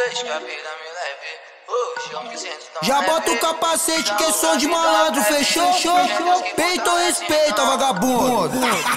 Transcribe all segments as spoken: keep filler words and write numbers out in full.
Deixa que a vida me leve. Hoje eu me sinto tão Já leve. bota o capacete que é som de malandro, fechou? Peito ou respeita, vagabundo?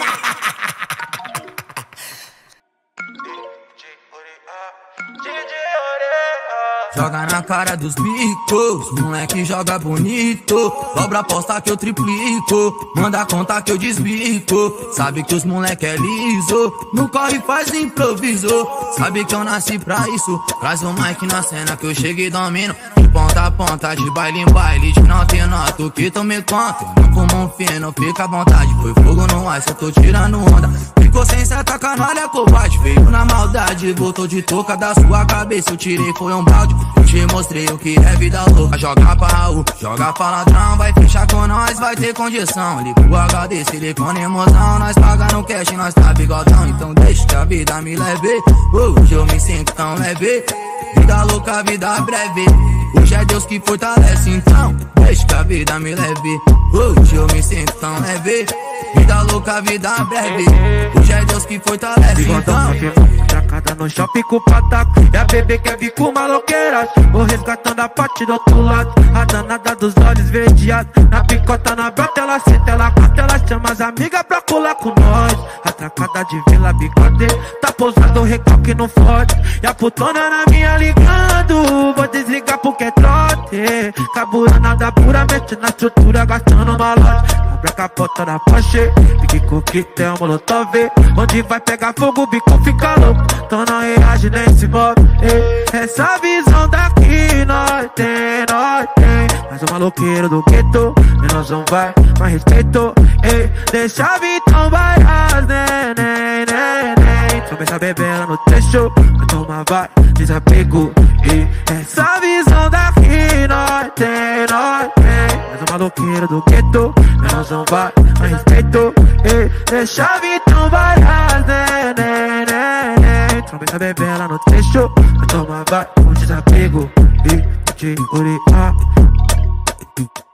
Joga na cara dos bicos, moleque joga bonito. Dobra a aposta que eu triplico, manda conta que eu desbico. Sabe que os moleque é liso, no corre faz improviso. Sabe que eu nasci pra isso, traz o mic na cena que eu chego e domino. De ponta a ponta, de baile em baile, de nota em nota, o que tu me conta? Não fumo um fino, fica à vontade, foi fogo no ar, cê tô tirando onda. Ficou sem seta, canalha, covarde, veio na maldade, botou de touca da sua cabeça, eu tirei, foi um balde. Eu te mostrei o que é vida louca. Joga pra Raul, joga pra ladrão. Vai fechar com nós, vai ter condição. Liga o H D, se liga com emoção. Nós paga no cash, nós tá bigodão. Então deixa que a vida me leve. Hoje eu me sinto tão leve. Vida louca, vida breve. Hoje é Deus que fortalece, então deixa que a vida me leve. Hoje eu me sinto tão leve. Vida louca, vida breve. Hoje é Deus que fortalece, então. Tracada no shopping com pataco. E a bebê quer vir com maloqueiras. Vou resgatando a parte do outro lado. A danada dos olhos verdeados. Na picota, na brota, ela senta, ela canta, ela chama as amigas pra colar com nós. A tracada de Vila Bigode tá pousado, o recalque não fode. E a putona na minha ligando. Vou desligar porque é trote. Caburanada puramente na estrutura, gastando uma loja. Abre a capota da Porsche, fique com coquetel, molotov. Onde vai pegar fogo, o bico fica louco. Então não reage nem se move. Essa visão daqui nós tem, nós tem. Mas o maloqueiro do gueto, menos um vai, mais respeito. Ei, deixa a vitão bailar, neném, neném. Começa a beber no trecho, vai tomar, vai, desapego. E essa visão daqui nós tem, nós tem. Mas o maloqueiro do gueto, menos um vai, mais respeito. Ei, deixa a vitão bailar, neném, neném. Começa a beber lá no trecho, vai tomar, vai, com desapego. E de Uriá.